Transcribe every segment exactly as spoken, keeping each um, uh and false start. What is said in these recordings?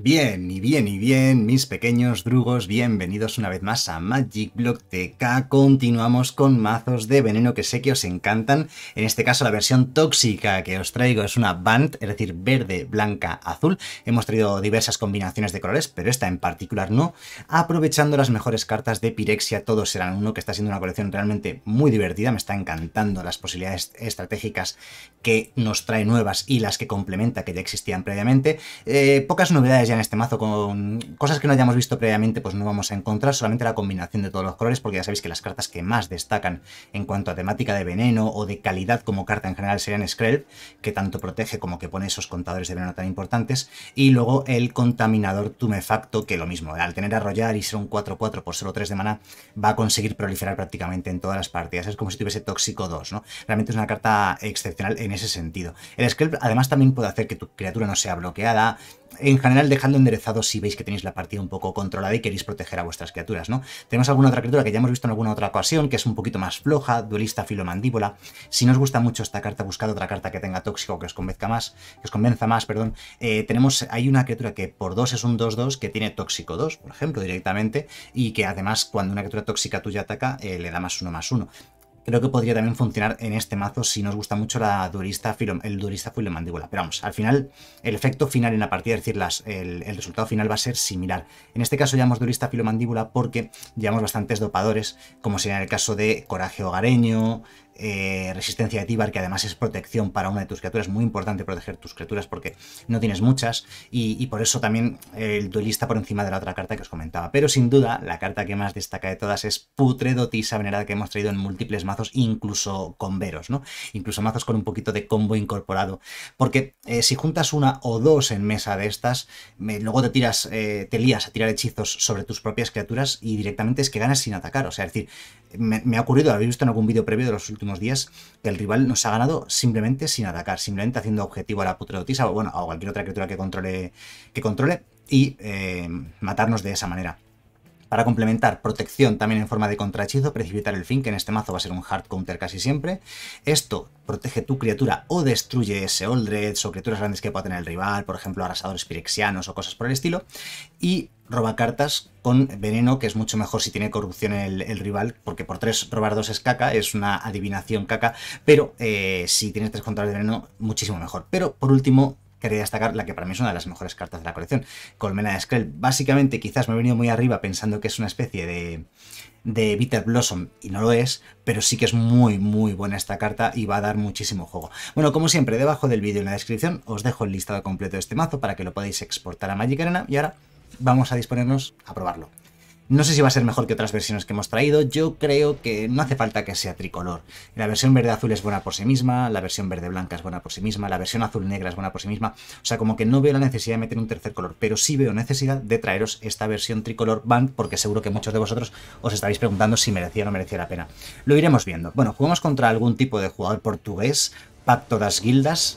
Bien, y bien, y bien, mis pequeños drugos, bienvenidos una vez más a Magic Block T K. Continuamos con mazos de veneno que sé que os encantan. En este caso la versión tóxica que os traigo es una Band, es decir, verde, blanca, azul. Hemos traído diversas combinaciones de colores, pero esta en particular no. Aprovechando las mejores cartas de Pirexia, todos serán uno, que está siendo una colección realmente muy divertida. Me está encantando las posibilidades estratégicas que nos trae nuevas y las que complementa que ya existían previamente. Eh, pocas novedades ya en este mazo, con cosas que no hayamos visto previamente pues no vamos a encontrar, solamente la combinación de todos los colores, porque ya sabéis que las cartas que más destacan en cuanto a temática de veneno o de calidad como carta en general serían Skrelv, que tanto protege como que pone esos contadores de veneno tan importantes, y luego el Contaminador Tumefacto, que lo mismo, al tener Arrollar y ser un cuatro cuatro por solo tres de mana, va a conseguir proliferar prácticamente en todas las partidas, es como si tuviese Tóxico dos, ¿no? Realmente es una carta excepcional en ese sentido. El Skrelv además también puede hacer que tu criatura no sea bloqueada, en general dejando enderezado si veis que tenéis la partida un poco controlada y queréis proteger a vuestras criaturas, ¿no? Tenemos alguna otra criatura que ya hemos visto en alguna otra ocasión, que es un poquito más floja, Duelista Filomandíbula. Si no os gusta mucho esta carta, buscad otra carta que tenga tóxico, que os convenzca más, que os convenza más, perdón. Eh, tenemos, hay una criatura que por dos es un dos dos, que tiene tóxico dos, por ejemplo, directamente, y que además cuando una criatura tóxica tuya ataca, eh, le da más uno más uno. Creo que podría también funcionar en este mazo si nos gusta mucho la duelista filo, el duelista Filomandíbula. Pero vamos, al final, el efecto final en la partida, es decir, las, el, el resultado final va a ser similar. En este caso llamamos duelista Filomandíbula porque llevamos bastantes dopadores, como sería en el caso de Coraje Hogareño, Eh, resistencia de Tíbar, que además es protección para una de tus criaturas. Muy importante proteger tus criaturas porque no tienes muchas, y, y por eso también el duelista por encima de la otra carta que os comentaba. Pero sin duda la carta que más destaca de todas es Putredotisa Venerada, que hemos traído en múltiples mazos, incluso con veros, ¿no? Incluso mazos con un poquito de combo incorporado, porque eh, si juntas una o dos en mesa de estas, me, luego te tiras, eh, te lías a tirar hechizos sobre tus propias criaturas y directamente es que ganas sin atacar. O sea, es decir, me, me ha ocurrido, habéis visto en algún vídeo previo de los últimos días, que el rival nos ha ganado simplemente sin atacar, simplemente haciendo objetivo a la Putredotisa o bueno, a cualquier otra criatura que controle, que controle y eh, matarnos de esa manera. Para complementar, protección también en forma de contrahechizo, Precipitar el Fin, que en este mazo va a ser un hard counter casi siempre. Esto protege tu criatura o destruye ese Oldreds o criaturas grandes que pueda tener el rival, por ejemplo arrasadores pirexianos o cosas por el estilo. Y roba cartas con veneno, que es mucho mejor si tiene corrupción el, el rival, porque por tres robar dos es caca, es una adivinación caca, pero eh, si tienes tres contadores de veneno, muchísimo mejor. Pero por último, quería destacar la que para mí es una de las mejores cartas de la colección, Colmena de Skrelv. Básicamente quizás me he venido muy arriba pensando que es una especie de, de Bitter Blossom, y no lo es, pero sí que es muy muy buena esta carta y va a dar muchísimo juego. Bueno, como siempre, debajo del vídeo en la descripción os dejo el listado completo de este mazo para que lo podáis exportar a Magic Arena, y ahora vamos a disponernos a probarlo. No sé si va a ser mejor que otras versiones que hemos traído, yo creo que no hace falta que sea tricolor. La versión verde-azul es buena por sí misma, la versión verde-blanca es buena por sí misma, la versión azul-negra es buena por sí misma, o sea, como que no veo la necesidad de meter un tercer color, pero sí veo necesidad de traeros esta versión tricolor Band, porque seguro que muchos de vosotros os estaréis preguntando si merecía o no merecía la pena. Lo iremos viendo. Bueno, jugamos contra algún tipo de jugador portugués, Pacto das Guildas,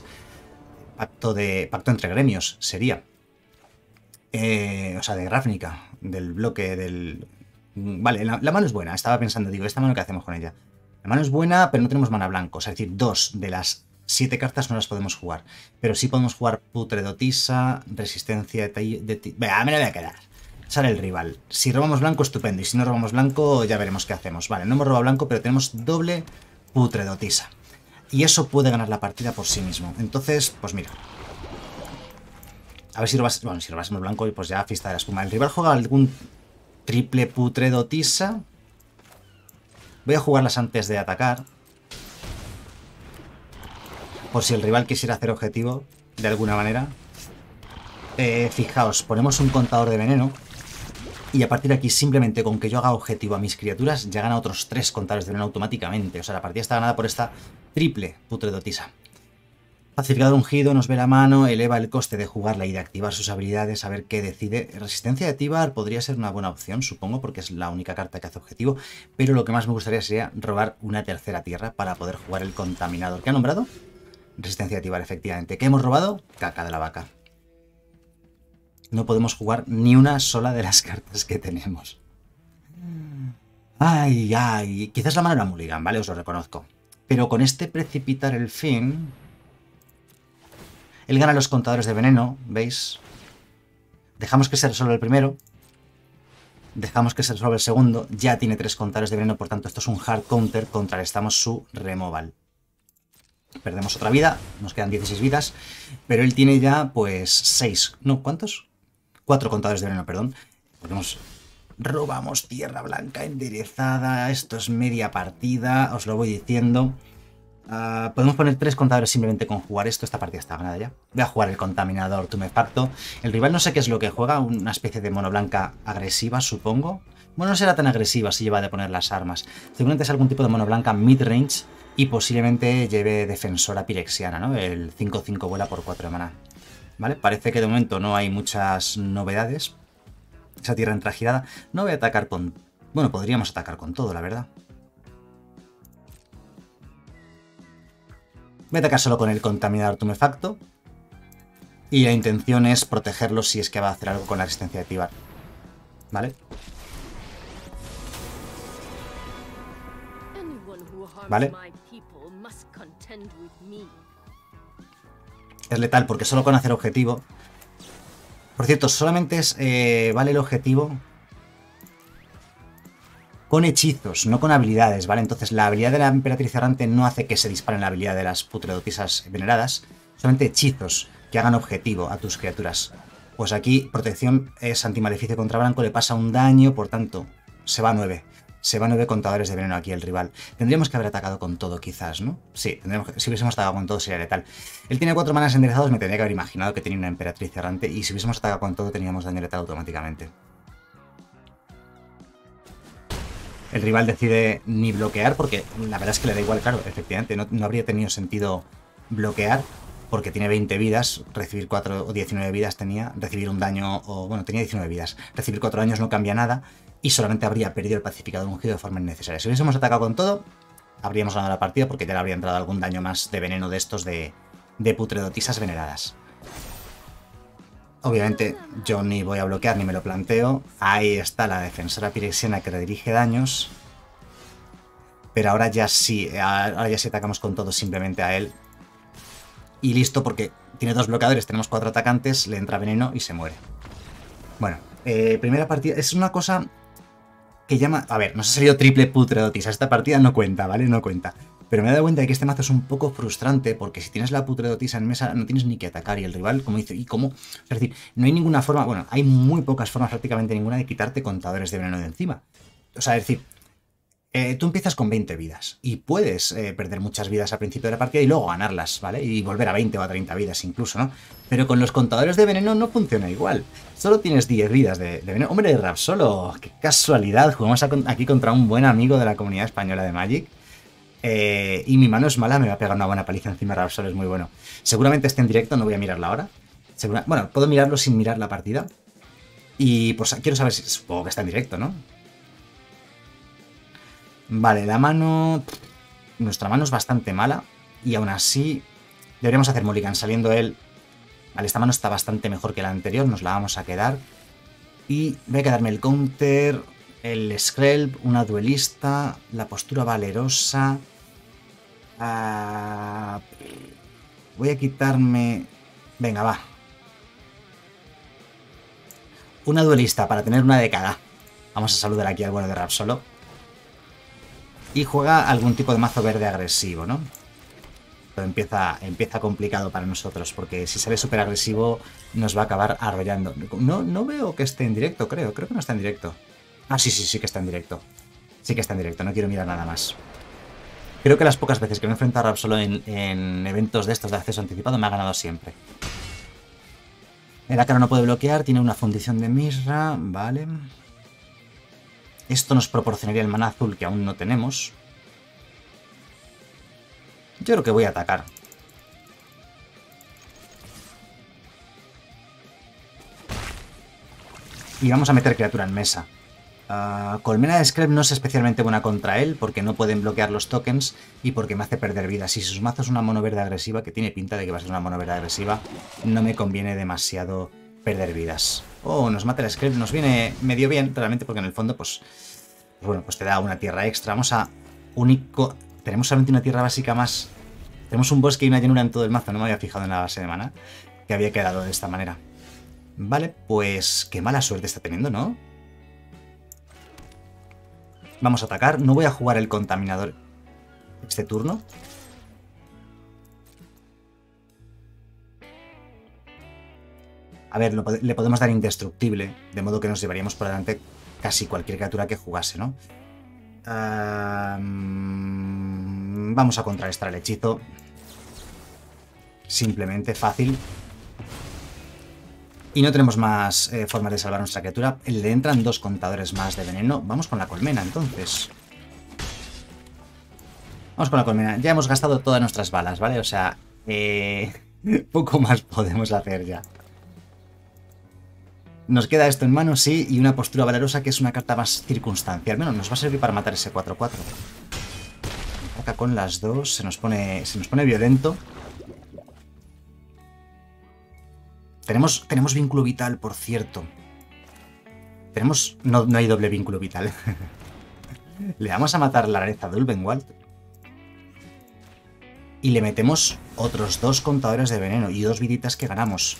pacto, de, pacto entre gremios sería. Eh, o sea, de Ravnica, del bloque del... Vale, la, la mano es buena, estaba pensando, digo, ¿esta mano qué hacemos con ella? La mano es buena, pero no tenemos mana blanco, o sea, es decir, dos de las siete cartas no las podemos jugar, pero sí podemos jugar Putredotisa, Resistencia de... de Venga, me la voy a quedar. Sale el rival. Si robamos blanco, estupendo, y si no robamos blanco, ya veremos qué hacemos. Vale, no hemos robado blanco, pero tenemos doble Putredotisa, y eso puede ganar la partida por sí mismo. Entonces, pues mira... A ver si robas... Bueno, si robásemos blanco, pues ya fiesta de la espuma. El rival juega algún triple Putredotisa. Voy a jugarlas antes de atacar, por si el rival quisiera hacer objetivo, de alguna manera. Eh, fijaos, ponemos un contador de veneno. Y a partir de aquí, simplemente con que yo haga objetivo a mis criaturas, ya gana otros tres contadores de veneno automáticamente. O sea, la partida está ganada por esta triple Putredotisa. Pacificador ungido, nos ve la mano, eleva el coste de jugarla y de activar sus habilidades, a ver qué decide. Resistencia de Tíbar podría ser una buena opción, supongo, porque es la única carta que hace objetivo, pero lo que más me gustaría sería robar una tercera tierra para poder jugar el Contaminador. ¿Qué ha nombrado? Resistencia de Tíbar, efectivamente. ¿Qué hemos robado? Caca de la vaca. No podemos jugar ni una sola de las cartas que tenemos. Ay, ay, quizás la mano era mulligan, ¿vale? Os lo reconozco. Pero con este Precipitar el Fin... Él gana los contadores de veneno, ¿veis? Dejamos que se resuelva el primero. Dejamos que se resuelva el segundo. Ya tiene tres contadores de veneno, por tanto esto es un hard counter. Contrarrestamos su removal. Perdemos otra vida, nos quedan dieciséis vidas. Pero él tiene ya, pues, seis. No, ¿cuántos? cuatro contadores de veneno, perdón. Podemos... Robamos tierra blanca enderezada. Esto es media partida, os lo voy diciendo. Uh, podemos poner tres contadores simplemente con jugar esto. Esta partida está ganada ya. Voy a jugar el contaminador tumefacto. El rival no sé qué es lo que juega. Una especie de mono blanca agresiva, supongo. Bueno, no será tan agresiva si lleva de poner las armas. Seguramente es algún tipo de mono blanca mid-range. Y posiblemente lleve defensora pirexiana, ¿no? El cinco cinco vuela por cuatro de maná. ¿Vale? Parece que de momento no hay muchas novedades. Esa tierra entra girada. No voy a atacar con... Bueno, podríamos atacar con todo, la verdad. Voy a atacar solo con el contaminador tumefacto. Y la intención es protegerlo si es que va a hacer algo con la resistencia de Tibar. ¿Vale? ¿Vale? Es letal porque solo con hacer objetivo... Por cierto, solamente es eh, vale el objetivo con hechizos, no con habilidades, ¿vale? Entonces la habilidad de la emperatriz errante no hace que se disparen la habilidad de las putredotisas veneradas, solamente hechizos que hagan objetivo a tus criaturas. Pues aquí protección es antimaleficio contra blanco, le pasa un daño, por tanto se va a nueve. Se va a nueve contadores de veneno aquí el rival. Tendríamos que haber atacado con todo quizás, ¿no? Sí, tendríamos que, si hubiésemos atacado con todo sería letal. Él tiene cuatro manas enderezados, me tendría que haber imaginado que tenía una emperatriz errante y si hubiésemos atacado con todo teníamos daño letal automáticamente. El rival decide ni bloquear porque la verdad es que le da igual, claro, efectivamente, no, no habría tenido sentido bloquear porque tiene veinte vidas, recibir cuatro o diecinueve vidas tenía, recibir un daño, o bueno, tenía diecinueve vidas, recibir cuatro daños no cambia nada. Y solamente habría perdido el pacificador ungido de forma innecesaria. Si hubiésemos atacado con todo, habríamos ganado la partida porque ya le habría entrado algún daño más de veneno de estos de, de putredotisas veneradas. Obviamente yo ni voy a bloquear ni me lo planteo. Ahí está la defensora pirexiana que redirige daños. Pero ahora ya sí, ahora ya sí atacamos con todo simplemente a él. Y listo porque tiene dos bloqueadores, tenemos cuatro atacantes, le entra veneno y se muere. Bueno, eh, primera partida, es una cosa... que llama... A ver, nos ha salido triple putredotisa. Esta partida no cuenta, ¿vale? No cuenta. Pero me he dado cuenta de que este mazo es un poco frustrante porque si tienes la putredotisa en mesa no tienes ni que atacar y el rival, como dice, ¿y cómo? Es decir, no hay ninguna forma... Bueno, hay muy pocas formas, prácticamente ninguna, de quitarte contadores de veneno de encima. O sea, es decir, eh, tú empiezas con veinte vidas y puedes eh, perder muchas vidas al principio de la partida y luego ganarlas, ¿vale? Y volver a veinte o a treinta vidas incluso, ¿no? Pero con los contadores de veneno no funciona igual. Solo tienes diez vidas de, de veneno. ¡Hombre, Rapsolo! ¡Qué casualidad! Jugamos a, aquí contra un buen amigo de la comunidad española de Magic. Eh, y mi mano es mala, me va a pegar una buena paliza encima. Rapsolo es muy bueno. Seguramente esté en directo, no voy a mirarla ahora. Segura, bueno, puedo mirarlo sin mirar la partida. Y pues quiero saber si... Supongo que está en directo, ¿no? Vale, la mano... Nuestra mano es bastante mala. Y aún así... Deberíamos hacer mulligan saliendo él... Vale, esta mano está bastante mejor que la anterior. Nos la vamos a quedar. Y voy a quedarme el counter... El Skrelv, una duelista... La postura valerosa... Uh... Voy a quitarme... Venga, va. Una duelista para tener una de cada. Vamos a saludar aquí al bueno de Rapsolo. Y juega algún tipo de mazo verde agresivo, ¿no? Pero empieza, empieza complicado para nosotros, porque si sale súper agresivo nos va a acabar arrollando. No, no veo que esté en directo, creo. Creo que no está en directo. Ah, sí, sí, sí que está en directo. Sí que está en directo, no quiero mirar nada más. Creo que las pocas veces que me he enfrentado a Rapsolo en, en eventos de estos de acceso anticipado me ha ganado siempre. El ácaro no puede bloquear, tiene una fundición de Misra, vale... Esto nos proporcionaría el maná azul que aún no tenemos. Yo creo que voy a atacar. Y vamos a meter criatura en mesa. Uh, Colmena de Skrelv no es especialmente buena contra él, porque no pueden bloquear los tokens y porque me hace perder vidas. Si sus mazos es una mono verde agresiva, que tiene pinta de que va a ser una mono verde agresiva, no me conviene demasiado perder vidas. Oh, nos mata el Skrelv, nos viene medio bien, realmente, porque en el fondo, pues, pues bueno, pues te da una tierra extra. Vamos a único... Tenemos solamente una tierra básica más. Tenemos un bosque y una llanura en todo el mazo, no me había fijado en la base de mana, que había quedado de esta manera. Vale, pues qué mala suerte está teniendo, ¿no? Vamos a atacar. No voy a jugar el contaminador este turno. A ver, lo, le podemos dar indestructible, de modo que nos llevaríamos por delante casi cualquier criatura que jugase, ¿no? Um, vamos a contrarrestar el hechizo. Simplemente, fácil. Y no tenemos más eh, formas de salvar nuestra criatura. Le entran dos contadores más de veneno. Vamos con la colmena, entonces. Vamos con la colmena. Ya hemos gastado todas nuestras balas, ¿vale? O sea, eh, poco más podemos hacer ya. Nos queda esto en mano, sí, y una postura valerosa que es una carta más circunstancial. Bueno, nos va a servir para matar ese cuatro cuatro. Ataca con las dos, se nos pone, se nos pone violento. Tenemos, tenemos vínculo vital, por cierto. Tenemos... No, no hay doble vínculo vital. Le vamos a matar la rareza de Ulvenwald. Y le metemos otros dos contadores de veneno y dos viditas que ganamos.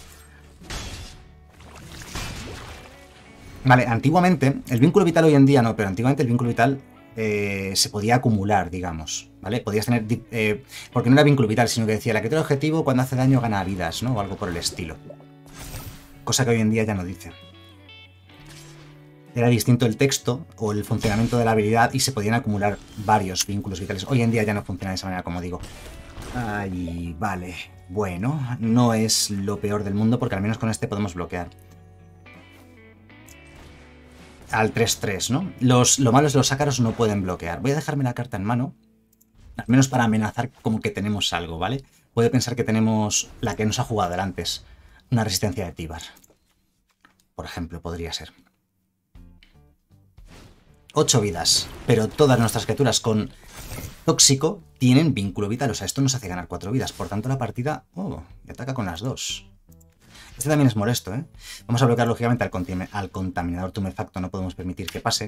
Vale, antiguamente, el vínculo vital hoy en día no, pero antiguamente el vínculo vital eh, se podía acumular, digamos, ¿vale? Podías tener, eh, porque no era vínculo vital, sino que decía, la criatura objetivo cuando hace daño gana vidas, ¿no? O algo por el estilo. Cosa que hoy en día ya no dice. Era distinto el texto o el funcionamiento de la habilidad y se podían acumular varios vínculos vitales. Hoy en día ya no funciona de esa manera, como digo. Ay, vale. Bueno, no es lo peor del mundo porque al menos con este podemos bloquear. Al tres tres, ¿no? Los, lo malo es que los ácaros no pueden bloquear. Voy a dejarme la carta en mano, al menos para amenazar como que tenemos algo, ¿vale? Puede pensar que tenemos la que nos ha jugado antes, una resistencia de Tíbar. Por ejemplo, podría ser. Ocho vidas, pero todas nuestras criaturas con tóxico tienen vínculo vital, o sea, esto nos hace ganar cuatro vidas, por tanto la partida... Oh, y ataca con las dos. Este también es molesto, ¿eh? Vamos a bloquear, lógicamente, al, al contaminador tumefacto. No podemos permitir que pase.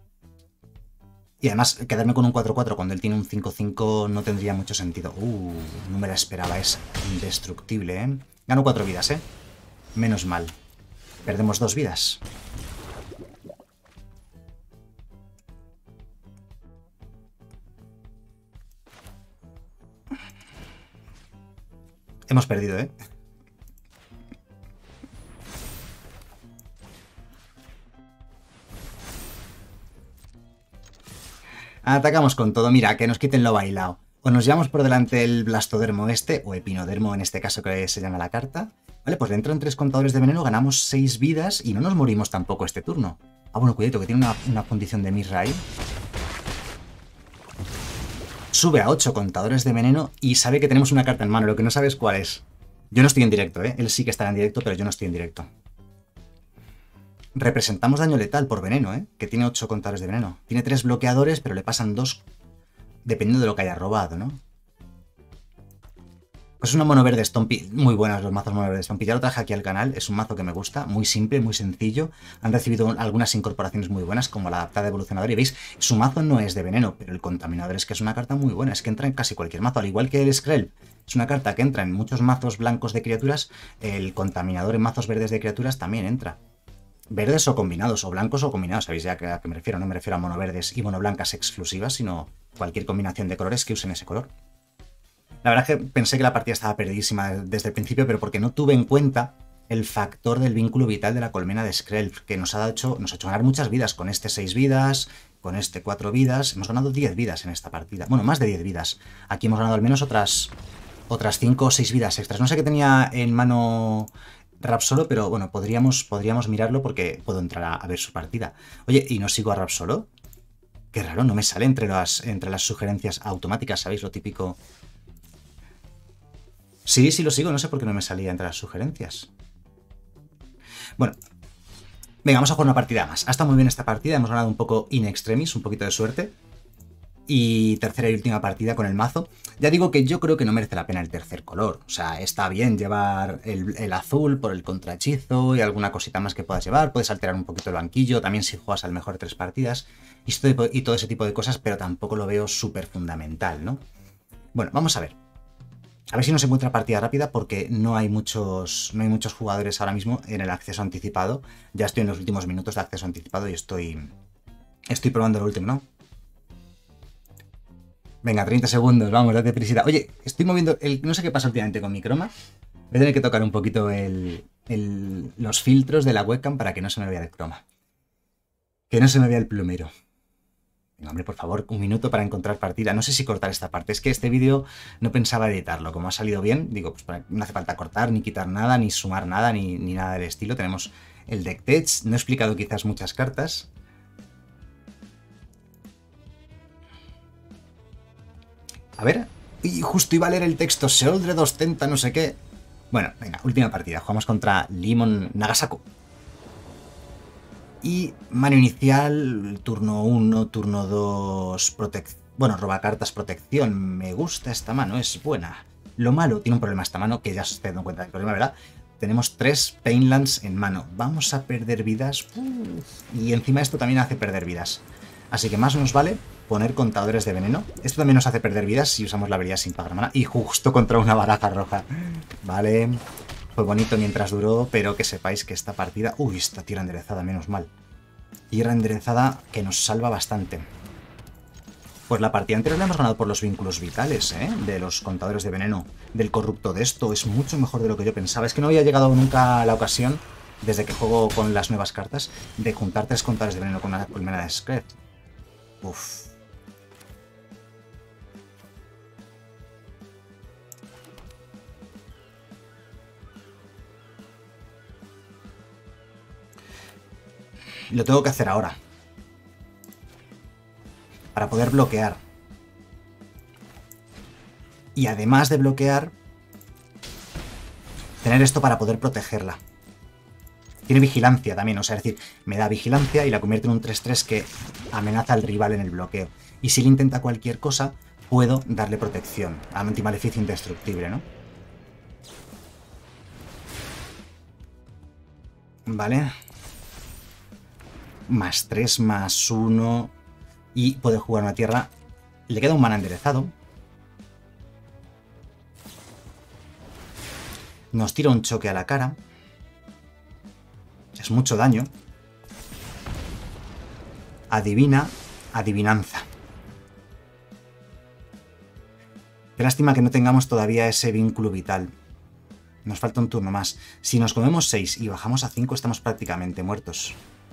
Y además, quedarme con un cuatro cuatro cuando él tiene un cinco cinco no tendría mucho sentido. Uh, no me la esperaba. Es indestructible, ¿eh? Gano cuatro vidas, ¿eh? Menos mal. Perdemos dos vidas. Hemos perdido, ¿eh? Atacamos con todo. Mira, que nos quiten lo bailado. O nos llevamos por delante el blastodermo este, o epinodermo en este caso que se llama la carta. Vale, pues le entran tres contadores de veneno, ganamos seis vidas y no nos morimos tampoco este turno. Ah, bueno, cuidado, que tiene una, una condición de Mirra ahí. Sube a ocho contadores de veneno y sabe que tenemos una carta en mano, lo que no sabe es cuál es. Yo no estoy en directo, ¿eh? Él sí que estará en directo, pero yo no estoy en directo. Representamos daño letal por veneno, ¿eh? Que tiene ocho contadores de veneno. Tiene tres bloqueadores, pero le pasan dos dependiendo de lo que haya robado, ¿no? Pues es una mono verde Stompy. Muy buenas los mazos mono verde Stompy. Ya lo traje aquí al canal. Es un mazo que me gusta. Muy simple, muy sencillo. Han recibido algunas incorporaciones muy buenas, como la adaptada evolucionadora. Y veis, su mazo no es de veneno, pero el contaminador es que es una carta muy buena. Es que entra en casi cualquier mazo. Al igual que el Skrell. Es una carta que entra en muchos mazos blancos de criaturas. El contaminador en mazos verdes de criaturas también entra. Verdes o combinados, o blancos o combinados, sabéis ya a qué me refiero, no me refiero a mono verdes y mono blancas exclusivas, sino cualquier combinación de colores que usen ese color. La verdad es que pensé que la partida estaba perdidísima desde el principio, pero porque no tuve en cuenta el factor del vínculo vital de la colmena de Skrell, que nos ha hecho, nos ha hecho ganar muchas vidas, con este seis vidas, con este cuatro vidas, hemos ganado diez vidas en esta partida, bueno, más de diez vidas. Aquí hemos ganado al menos otras, otras cinco o seis vidas extras. No sé qué tenía en mano Rapsolo, pero bueno, podríamos, podríamos mirarlo porque puedo entrar a, a ver su partida. Oye, ¿y no sigo a Rapsolo? Qué raro, no me sale entre las, entre las sugerencias automáticas, ¿sabéis? Lo típico. Sí, sí lo sigo, no sé por qué no me salía entre las sugerencias. Bueno, venga, vamos a jugar una partida más. Ha estado muy bien esta partida, hemos ganado un poco in extremis, un poquito de suerte. Y tercera y última partida con el mazo. Ya digo que yo creo que no merece la pena el tercer color. O sea, está bien llevar el, el azul por el contrahechizo y alguna cosita más que puedas llevar. Puedes alterar un poquito el banquillo, también si juegas al mejor tres partidas. Y, esto, y todo ese tipo de cosas, pero tampoco lo veo súper fundamental, ¿no? Bueno, vamos a ver. A ver si nos encuentra partida rápida porque no hay muchos, no hay muchos jugadores ahora mismo en el acceso anticipado. Ya estoy en los últimos minutos de acceso anticipado y estoy, estoy probando lo último, ¿no? Venga, treinta segundos, vamos, date prisita. Oye, estoy moviendo el... No sé qué pasa últimamente con mi croma. Voy a tener que tocar un poquito el, el, los filtros de la webcam para que no se me vea el croma. Que no se me vea el plumero. Venga, hombre, por favor, un minuto para encontrar partida. No sé si cortar esta parte. Es que este vídeo no pensaba editarlo. Como ha salido bien, digo, pues no hace falta cortar, ni quitar nada, ni sumar nada, ni, ni nada del estilo. Tenemos el deck tech. No he explicado quizás muchas cartas. A ver. Y justo iba a leer el texto. Seoldred ostenta no sé qué. Bueno, venga, última partida. Jugamos contra Limon Nagasaku. Y mano inicial, turno uno, turno dos, protección. Bueno, roba cartas, protección. Me gusta esta mano, es buena. Lo malo, tiene un problema esta mano, que ya se está dando cuenta del problema, ¿verdad? Tenemos tres Painlands en mano. Vamos a perder vidas. Uf. Y encima esto también hace perder vidas. Así que más nos vale poner contadores de veneno. Esto también nos hace perder vidas si usamos la habilidad sin pagar mana. Y justo contra una baraja roja. Vale. Fue bonito mientras duró, pero que sepáis que esta partida... Uy, esta tierra enderezada, menos mal. Tierra enderezada que nos salva bastante. Pues la partida anterior la hemos ganado por los vínculos vitales, ¿eh? De los contadores de veneno. Del corrupto de esto. Es mucho mejor de lo que yo pensaba. Es que no había llegado nunca a la ocasión, desde que juego con las nuevas cartas, de juntar tres contadores de veneno con una colmena de Scred. Uff. Lo tengo que hacer ahora. Para poder bloquear. Y además de bloquear, tener esto para poder protegerla. Tiene vigilancia también, o sea, es decir, me da vigilancia y la convierte en un tres tres que amenaza al rival en el bloqueo. Y si él intenta cualquier cosa, puedo darle protección. Antimaleficio indestructible, ¿no? Vale. Más tres, más uno. Y puede jugar una tierra. Le queda un mana enderezado. Nos tira un choque a la cara. Es mucho daño. Adivina. Adivinanza. Qué lástima que no tengamos todavía ese vínculo vital. Nos falta un turno más. Si nos comemos seis y bajamos a cinco, estamos prácticamente muertos.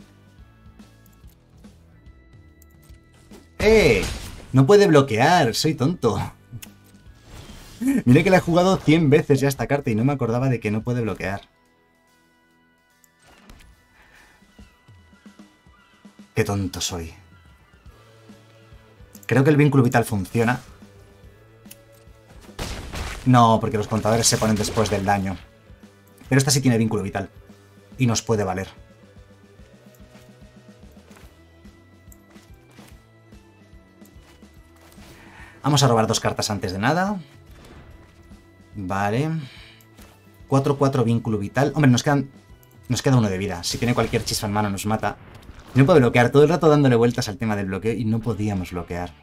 ¡Eh! No puede bloquear, soy tonto. Mire que la he jugado cien veces ya esta carta y no me acordaba de que no puede bloquear. Qué tonto soy. Creo que el vínculo vital funciona. No, porque los contadores se ponen después del daño. Pero esta sí tiene vínculo vital. Y nos puede valer. Vamos a robar dos cartas antes de nada. Vale. cuatro cuatro vínculo vital. Hombre, nos quedan... Nos queda uno de vida. Si tiene cualquier chispa en mano nos mata. No puedo bloquear. Todo el rato dándole vueltas al tema del bloqueo y no podíamos bloquear.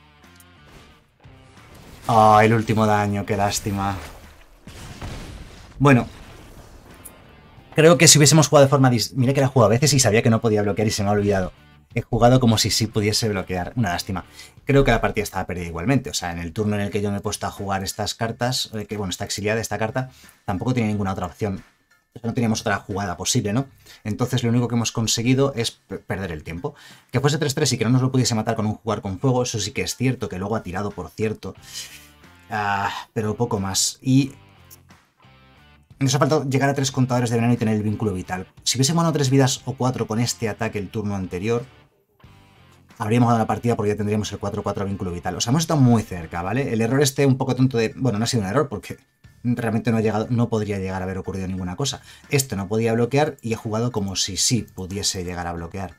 Oh, el último daño. Qué lástima. Bueno. Creo que si hubiésemos jugado de forma... Dis... Mira que la he jugado a veces y sabía que no podía bloquear y se me ha olvidado. He jugado como si sí pudiese bloquear. Una lástima. Creo que la partida estaba perdida igualmente. O sea, en el turno en el que yo me he puesto a jugar estas cartas, que bueno, está exiliada esta carta, tampoco tenía ninguna otra opción. No teníamos otra jugada posible, ¿no? Entonces lo único que hemos conseguido es perder el tiempo. Que fuese tres tres y que no nos lo pudiese matar con un jugar con fuego, eso sí que es cierto, que luego ha tirado, por cierto. Ah, pero poco más. Y nos ha faltado llegar a tres contadores de veneno y tener el vínculo vital. Si hubiésemos ganado tres vidas o cuatro con este ataque el turno anterior, habríamos ganado la partida porque ya tendríamos el cuatro cuatro vínculo vital. O sea, hemos estado muy cerca, ¿vale? El error este un poco tonto de... Bueno, no ha sido un error porque realmente no, ha llegado, no podría llegar a haber ocurrido ninguna cosa. Esto no podía bloquear y he jugado como si sí pudiese llegar a bloquear.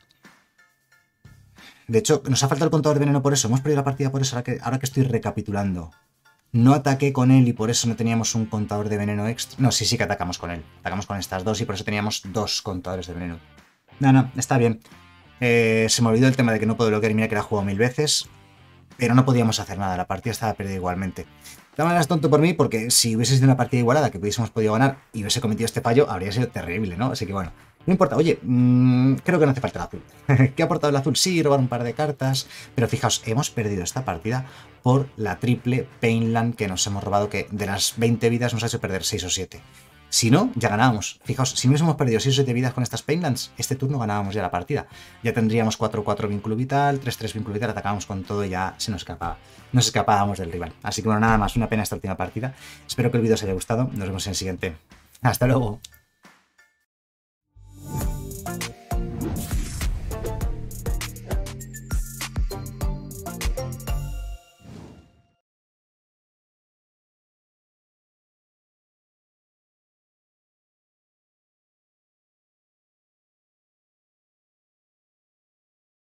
De hecho, nos ha faltado el contador de veneno por eso. Hemos perdido la partida por eso, ahora que, ahora que estoy recapitulando. No ataqué con él y por eso no teníamos un contador de veneno extra. No, sí, sí que atacamos con él. Atacamos con estas dos y por eso teníamos dos contadores de veneno. No, no, está bien. Eh, se me olvidó el tema de que no puedo bloquear y mira que la he jugado mil veces. pero no podíamos hacer nada, la partida estaba perdida igualmente. De todas maneras, tonto por mí, porque si hubiese sido una partida igualada que hubiésemos podido ganar y hubiese cometido este fallo, habría sido terrible, ¿no? Así que bueno, no importa. Oye, mmm, creo que no hace falta el azul. ¿Qué ha aportado el azul? Sí, robar un par de cartas, pero fijaos, hemos perdido esta partida por la triple Painland que nos hemos robado, que de las veinte vidas nos ha hecho perder seis o siete. Si no, ya ganábamos. Fijaos, si no hubiésemos perdido seis o siete vidas con estas Painlands, este turno ganábamos ya la partida. Ya tendríamos cuatro cuatro vínculo vital, tres tres vínculo vital, atacábamos con todo y ya se nos escapaba. Nos escapábamos del rival. Así que bueno, nada más, una pena esta última partida. Espero que el vídeo os haya gustado. Nos vemos en el siguiente. Hasta luego.